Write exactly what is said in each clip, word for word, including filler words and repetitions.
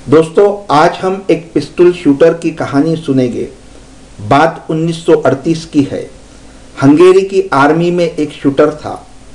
दोस्तों, आज हम एक पिस्टल शूटर की कहानी सुनेंगे। बात उन्नीस सौ अड़तीस की है। हंगेरी की आर्मी में एक शूटर था।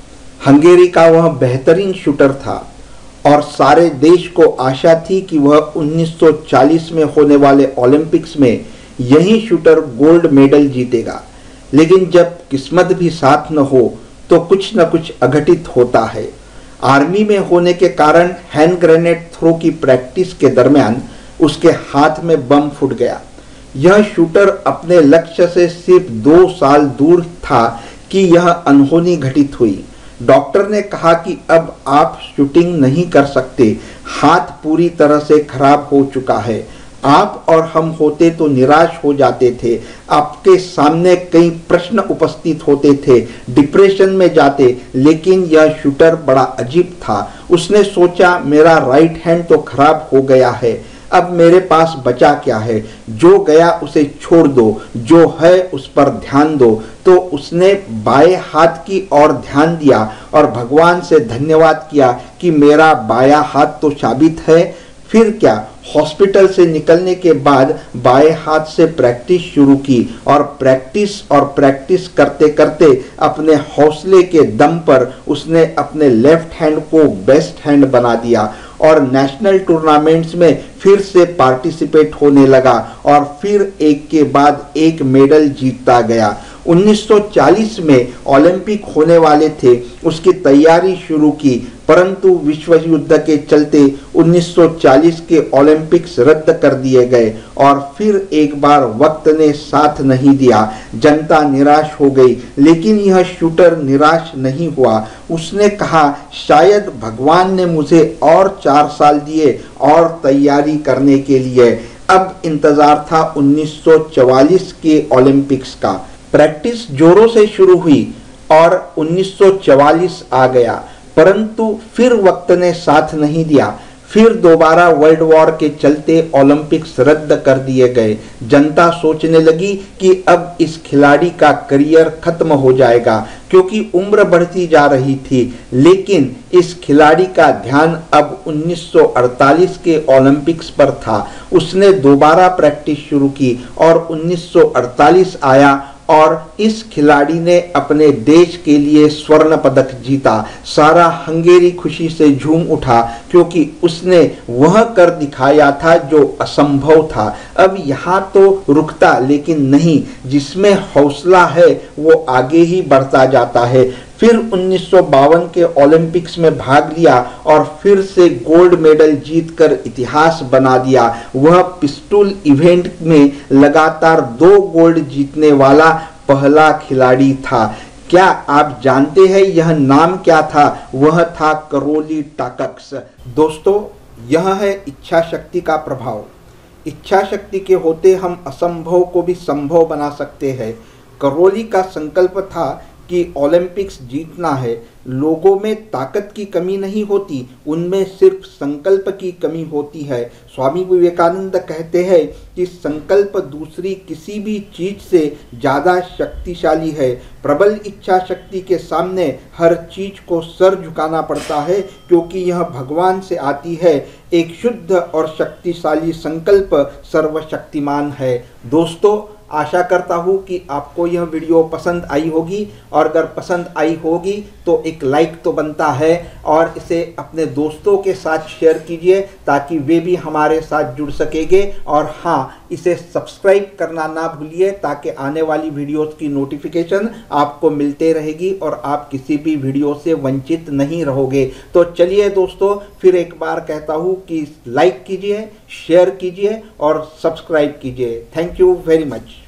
हंगेरी का वह बेहतरीन शूटर था और सारे देश को आशा थी कि वह उन्नीस सौ चालीस में होने वाले ओलंपिक्स में यही शूटर गोल्ड मेडल जीतेगा। लेकिन जब किस्मत भी साथ न हो तो कुछ न कुछ अघटित होता है। आर्मी में होने के कारण हैंड ग्रेनेड थ्रो की प्रैक्टिस के दरमियान उसके हाथ में बम फूट गया। यह शूटर अपने लक्ष्य से सिर्फ दो साल दूर था कि यह अनहोनी घटित हुई। डॉक्टर ने कहा कि अब आप शूटिंग नहीं कर सकते, हाथ पूरी तरह से खराब हो चुका है। आप और हम होते तो निराश हो जाते थे, आपके सामने कई प्रश्न उपस्थित होते थे, डिप्रेशन में जाते। लेकिन यह शूटर बड़ा अजीब था। उसने सोचा, मेरा राइट हैंड तो खराब हो गया है, अब मेरे पास बचा क्या है? जो गया उसे छोड़ दो, जो है उस पर ध्यान दो। तो उसने बाएं हाथ की ओर ध्यान दिया और भगवान से धन्यवाद किया कि मेरा बायां हाथ तो साबित है। फिर क्या, हॉस्पिटल से निकलने के बाद बाएं हाथ से प्रैक्टिस शुरू की और प्रैक्टिस और प्रैक्टिस करते करते अपने हौसले के दम पर उसने अपने लेफ्ट हैंड को बेस्ट हैंड बना दिया और नेशनल टूर्नामेंट्स में फिर से पार्टिसिपेट होने लगा और फिर एक के बाद एक मेडल जीतता गया। उन्नीस सौ चालीस में ओलंपिक होने वाले थे, उसकी तैयारी शुरू की, परंतु विश्व युद्ध के चलते उन्नीस सौ चालीस के ओलंपिक्स रद्द कर दिए गए और फिर एक बार वक्त ने साथ नहीं दिया। जनता निराश हो गई, लेकिन यह शूटर निराश नहीं हुआ। उसने कहा, शायद भगवान ने मुझे और चार साल दिए और तैयारी करने के लिए। अब इंतजार था उन्नीस सौ चवालीस के ओलंपिक्स का। प्रैक्टिस जोरों से शुरू हुई और उन्नीस सौ चवालीस आ गया, परंतु फिर वक्त ने साथ नहीं दिया। फिर दोबारा वर्ल्ड वॉर के चलते ओलंपिक्स रद्द कर दिए गए। जनता सोचने लगी कि अब इस खिलाड़ी का करियर खत्म हो जाएगा, क्योंकि उम्र बढ़ती जा रही थी। लेकिन इस खिलाड़ी का ध्यान अब उन्नीस सौ अड़तालीस के ओलंपिक्स पर था। उसने दोबारा प्रैक्टिस शुरू की और उन्नीस सौ अड़तालीस आया और इस खिलाड़ी ने अपने देश के लिए स्वर्ण पदक जीता। सारा हंगेरी खुशी से झूम उठा, क्योंकि उसने वह कर दिखाया था जो असंभव था। अब यहाँ तो रुकता लेकिन नहीं, जिसमें हौसला है वो आगे ही बढ़ता जाता है। फिर उन्नीस सौ बावन के ओलंपिक्स में भाग लिया और फिर से गोल्ड मेडल जीतकर इतिहास बना दिया। वह पिस्टल इवेंट में लगातार दो गोल्ड जीतने वाला पहला खिलाड़ी था। क्या आप जानते हैं यह नाम क्या था? वह था करोली टाकक्स। दोस्तों, यह है इच्छा शक्ति का प्रभाव। इच्छा शक्ति के होते हम असंभव को भी संभव बना सकते हैं। करोली का संकल्प था कि ओलंपिक्स जीतना है। लोगों में ताकत की कमी नहीं होती, उनमें सिर्फ संकल्प की कमी होती है। स्वामी विवेकानंद कहते हैं कि संकल्प दूसरी किसी भी चीज से ज़्यादा शक्तिशाली है। प्रबल इच्छा शक्ति के सामने हर चीज को सर झुकाना पड़ता है, क्योंकि यह भगवान से आती है। एक शुद्ध और शक्तिशाली संकल्प सर्वशक्तिमान है। दोस्तों, आशा करता हूँ कि आपको यह वीडियो पसंद आई होगी, और अगर पसंद आई होगी तो एक लाइक तो बनता है और इसे अपने दोस्तों के साथ शेयर कीजिए ताकि वे भी हमारे साथ जुड़ सकेंगे। और हाँ, इसे सब्सक्राइब करना ना भूलिए ताकि आने वाली वीडियोस की नोटिफिकेशन आपको मिलते रहेगी और आप किसी भी वीडियो से वंचित नहीं रहोगे। तो चलिए दोस्तों, फिर एक बार कहता हूँ कि लाइक कीजिए, शेयर कीजिए और सब्सक्राइब कीजिए। Thank you very much.